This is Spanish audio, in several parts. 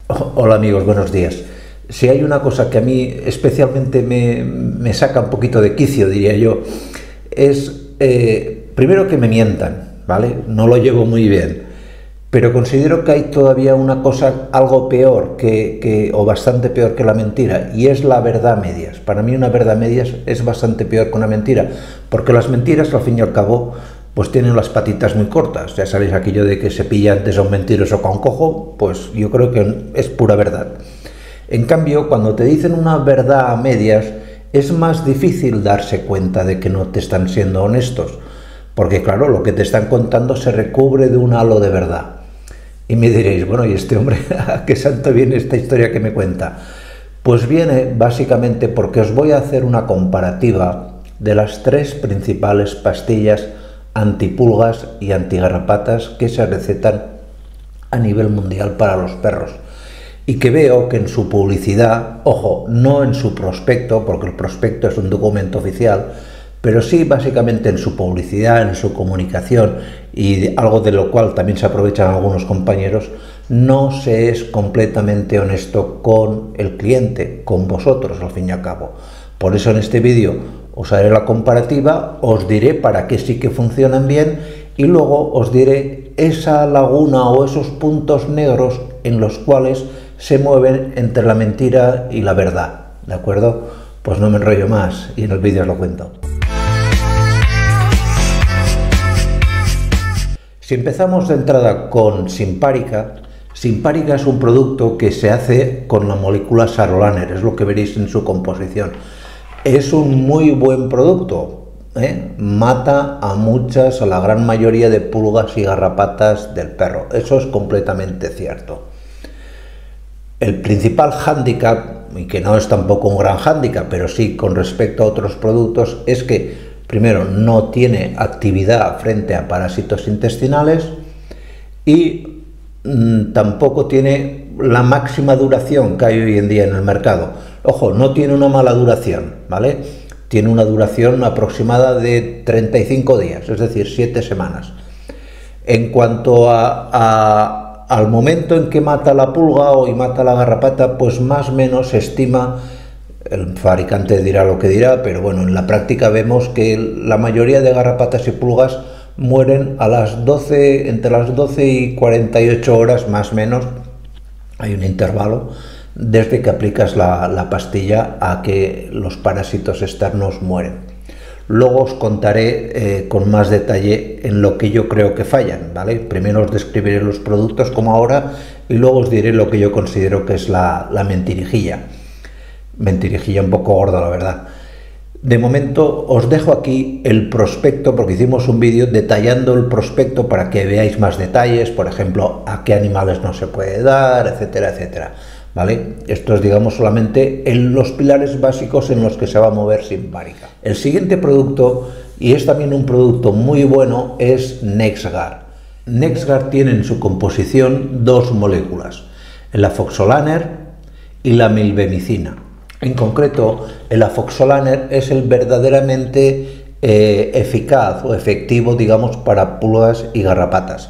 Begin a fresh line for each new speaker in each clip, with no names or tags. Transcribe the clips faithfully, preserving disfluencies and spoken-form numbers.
Hola amigos, buenos días. Si hay una cosa que a mí especialmente me, me saca un poquito de quicio, diría yo, es eh, primero que me mientan, ¿vale? No lo llevo muy bien, pero considero que hay todavía una cosa algo peor que, que, o bastante peor que la mentira, y es la verdad a medias. Para mí una verdad a medias es bastante peor que una mentira, porque las mentiras al fin y al cabo pues tienen las patitas muy cortas. Ya sabéis aquello de que se pilla antes a un mentiroso con cojo, pues yo creo que es pura verdad. En cambio, cuando te dicen una verdad a medias, es más difícil darse cuenta de que no te están siendo honestos, porque claro, lo que te están contando se recubre de un halo de verdad. Y me diréis, bueno, ¿y este hombre a qué santo viene esta historia que me cuenta? Pues viene básicamente porque os voy a hacer una comparativa de las tres principales pastillas antipulgas y antigarrapatas que se recetan a nivel mundial para los perros, y que veo que en su publicidad, ojo, no en su prospecto, porque el prospecto es un documento oficial, pero sí básicamente en su publicidad, en su comunicación, y algo de lo cual también se aprovechan algunos compañeros, no se es completamente honesto con el cliente, con vosotros al fin y al cabo. Por eso en este vídeo os haré la comparativa, os diré para qué sí que funcionan bien y luego os diré esa laguna o esos puntos negros en los cuales se mueven entre la mentira y la verdad, ¿de acuerdo? Pues no me enrollo más y en el vídeo os lo cuento. Si empezamos de entrada con Simparica, Simparica es un producto que se hace con la molécula Sarolaner, es lo que veréis en su composición. Es un muy buen producto, ¿eh? Mata a muchas, a la gran mayoría de pulgas y garrapatas del perro, eso es completamente cierto. El principal hándicap, y que no es tampoco un gran hándicap, pero sí con respecto a otros productos, es que primero no tiene actividad frente a parásitos intestinales y mmm, tampoco tiene la máxima duración que hay hoy en día en el mercado. Ojo, no tiene una mala duración, ¿vale? Tiene una duración aproximada de treinta y cinco días, es decir, siete semanas. En cuanto a, a, al momento en que mata la pulga o y mata la garrapata, pues más o menos se estima, el fabricante dirá lo que dirá, pero bueno, en la práctica vemos que la mayoría de garrapatas y pulgas mueren a las doce, entre las doce y cuarenta y ocho horas más o menos, hay un intervalo, desde que aplicas la, la pastilla a que los parásitos externos mueren. Luego os contaré eh, con más detalle en lo que yo creo que fallan, ¿vale? Primero os describiré los productos como ahora y luego os diré lo que yo considero que es la, la mentirijilla. Mentirijilla un poco gorda, la verdad. De momento os dejo aquí el prospecto, porque hicimos un vídeo detallando el prospecto para que veáis más detalles, por ejemplo, a qué animales no se puede dar, etcétera, etcétera. ¿Vale? Esto es, digamos, solamente en los pilares básicos en los que se va a mover Simparica. El siguiente producto, y es también un producto muy bueno, es NexGard. NexGard tiene en su composición dos moléculas, el afoxolaner y la milbemicina. En concreto, el afoxolaner es el verdaderamente eh, eficaz o efectivo, digamos, para pulgas y garrapatas.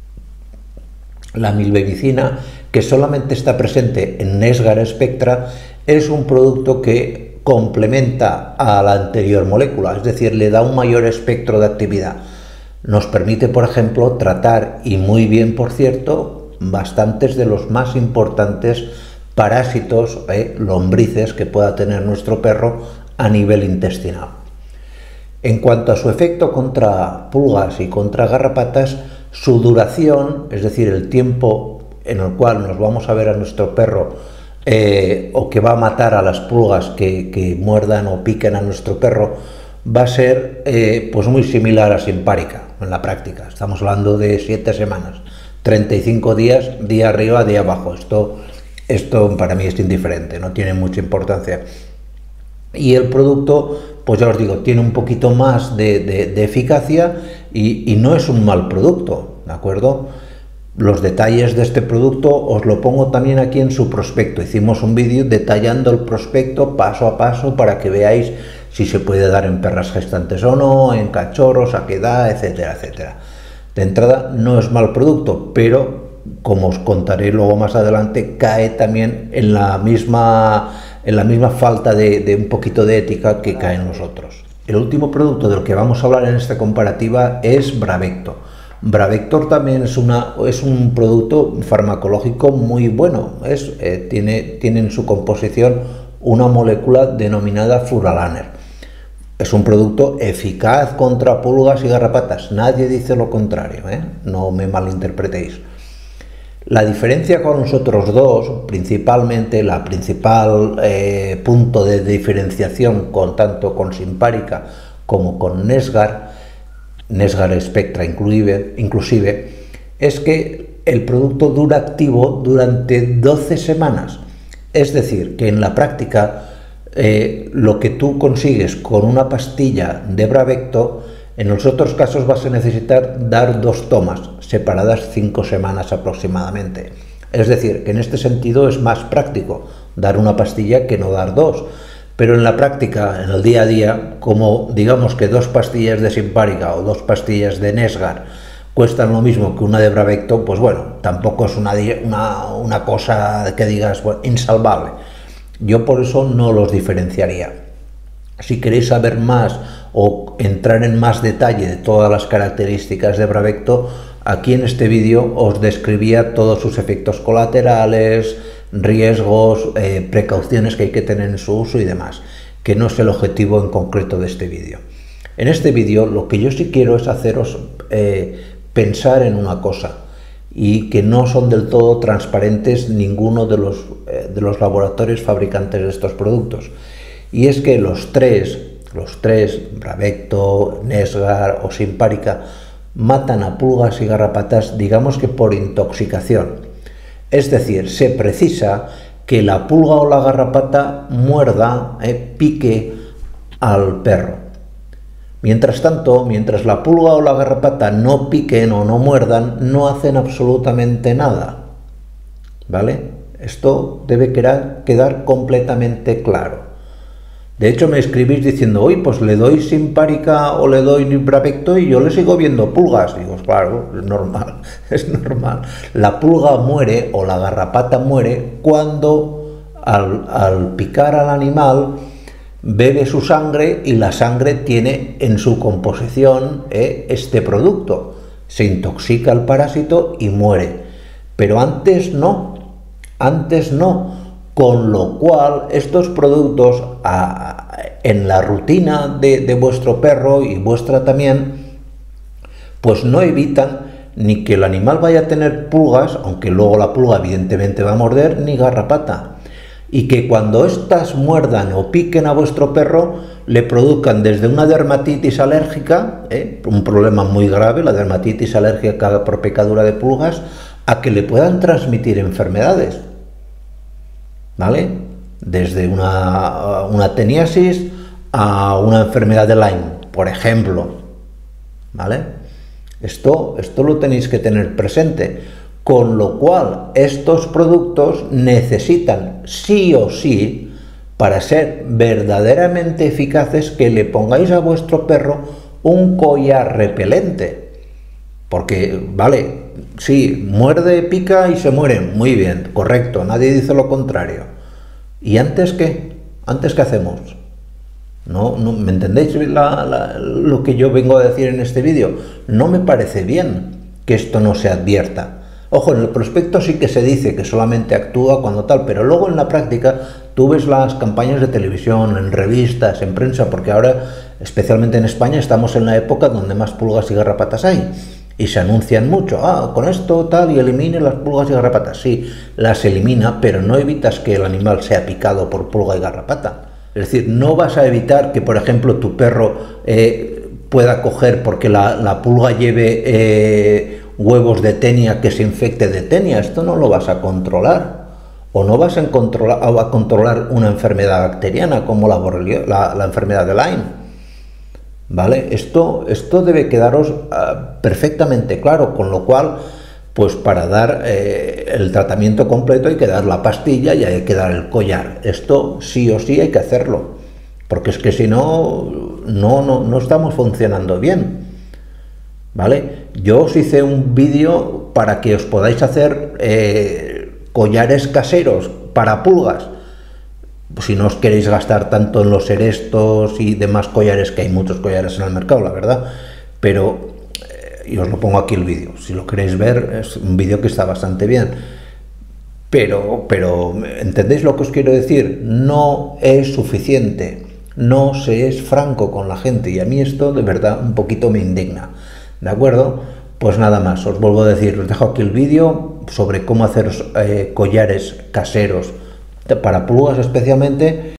La milbemicina, que solamente está presente en NexGard Spectra, es un producto que complementa a la anterior molécula, es decir, le da un mayor espectro de actividad. Nos permite, por ejemplo, tratar, y muy bien por cierto, bastantes de los más importantes parásitos, eh, lombrices que pueda tener nuestro perro a nivel intestinal. En cuanto a su efecto contra pulgas y contra garrapatas, su duración, es decir, el tiempo en el cual nos vamos a ver a nuestro perro eh, o que va a matar a las pulgas que, que muerdan o piquen a nuestro perro, va a ser eh, pues muy similar a Simparica en la práctica. Estamos hablando de siete semanas, treinta y cinco días, día arriba, día abajo. Esto, esto para mí es indiferente, no tiene mucha importancia. Y el producto, pues ya os digo, tiene un poquito más de, de, de eficacia y, y no es un mal producto, ¿de acuerdo? Los detalles de este producto os lo pongo también aquí en su prospecto. Hicimos un vídeo detallando el prospecto paso a paso para que veáis si se puede dar en perras gestantes o no, en cachorros, a qué edad, etcétera, etcétera. De entrada no es mal producto, pero como os contaré luego más adelante, cae también en la misma, en la misma falta de, de un poquito de ética que caen los otros. El último producto del que vamos a hablar en esta comparativa es Bravecto. Bravector también es, una, es un producto farmacológico muy bueno. Es, eh, tiene, tiene en su composición una molécula denominada furalaner. Es un producto eficaz contra pulgas y garrapatas. Nadie dice lo contrario, ¿eh? No me malinterpretéis. La diferencia con los otros dos, principalmente, la principal eh, punto de diferenciación con tanto con Simparica como con Nesgar, Nesgar Spectra inclusive, inclusive, es que el producto dura activo durante doce semanas. Es decir, que en la práctica eh, lo que tú consigues con una pastilla de Bravecto, en los otros casos vas a necesitar dar dos tomas, separadas cinco semanas aproximadamente. Es decir, que en este sentido es más práctico dar una pastilla que no dar dos. Pero en la práctica, en el día a día, como digamos que dos pastillas de Simparica o dos pastillas de Nesgar cuestan lo mismo que una de Bravecto, pues bueno, tampoco es una, una, una cosa que digas, bueno, insalvable. Yo por eso no los diferenciaría. Si queréis saber más o entrar en más detalle de todas las características de Bravecto, aquí en este vídeo os describía todos sus efectos colaterales, riesgos, eh, precauciones que hay que tener en su uso y demás, que no es el objetivo en concreto de este vídeo. En este vídeo lo que yo sí quiero es haceros eh, pensar en una cosa, y que no son del todo transparentes ninguno de los, eh, de los laboratorios fabricantes de estos productos, y es que los tres, los tres, Bravecto, Nesgar o Simparica, matan a pulgas y garrapatas, digamos que por intoxicación. Es decir, se precisa que la pulga o la garrapata muerda, eh, pique al perro. Mientras tanto, mientras la pulga o la garrapata no piquen o no muerdan, no hacen absolutamente nada. ¿Vale? Esto debe quedar, quedar completamente claro. De hecho, me escribís diciendo, oye, pues le doy Simparica o le doy Bravecto y yo le sigo viendo pulgas. Digo, claro, es normal, es normal. La pulga muere o la garrapata muere cuando al, al picar al animal bebe su sangre y la sangre tiene en su composición eh, este producto. Se intoxica el parásito y muere. Pero antes no, antes no. Con lo cual, estos productos a, en la rutina de, de vuestro perro y vuestra también, pues no evitan ni que el animal vaya a tener pulgas, aunque luego la pulga evidentemente va a morder, ni garrapata. Y que cuando éstas muerdan o piquen a vuestro perro, le produzcan desde una dermatitis alérgica, ¿eh? un problema muy grave, la dermatitis alérgica por picadura de pulgas, a que le puedan transmitir enfermedades. ¿Vale? Desde una, una teniasis a una enfermedad de Lyme, por ejemplo. ¿Vale? Esto, esto lo tenéis que tener presente. Con lo cual, estos productos necesitan sí o sí, para ser verdaderamente eficaces, que le pongáis a vuestro perro un collar repelente. Porque, vale, sí, muerde, pica y se muere. Muy bien, correcto, nadie dice lo contrario. ¿Y antes qué? ¿Antes qué hacemos? ¿No, no me entendéis la, la, lo que yo vengo a decir en este vídeo? No me parece bien que esto no se advierta. Ojo, en el prospecto sí que se dice que solamente actúa cuando tal, pero luego en la práctica tú ves las campañas de televisión, en revistas, en prensa, porque ahora, especialmente en España, estamos en la época donde más pulgas y garrapatas hay. Y se anuncian mucho, ah, con esto tal, y elimine las pulgas y garrapatas. Sí, las elimina, pero no evitas que el animal sea picado por pulga y garrapata. Es decir, no vas a evitar que, por ejemplo, tu perro eh, pueda coger porque la, la pulga lleve eh, huevos de tenia, que se infecte de tenia. Esto no lo vas a controlar. O no vas a controlar, a controlar una enfermedad bacteriana como la, borrelio, la, la enfermedad de Lyme. ¿Vale? Esto, esto debe quedaros uh, perfectamente claro, con lo cual, pues para dar eh, el tratamiento completo hay que dar la pastilla y hay que dar el collar. Esto sí o sí hay que hacerlo, porque es que si no, no, no, no estamos funcionando bien. ¿Vale? Yo os hice un vídeo producto para que os podáis hacer eh, collares caseros para pulgas. Pues si no os queréis gastar tanto en los erestos y demás collares, que hay muchos collares en el mercado, la verdad, pero eh, y os lo pongo aquí el vídeo, si lo queréis ver, es un vídeo que está bastante bien, pero, pero ¿entendéis lo que os quiero decir? No es suficiente, no se es franco con la gente, y a mí esto de verdad un poquito me indigna, ¿de acuerdo? Pues nada más, os vuelvo a decir, os dejo aquí el vídeo sobre cómo hacer eh, collares caseros para pulgas especialmente.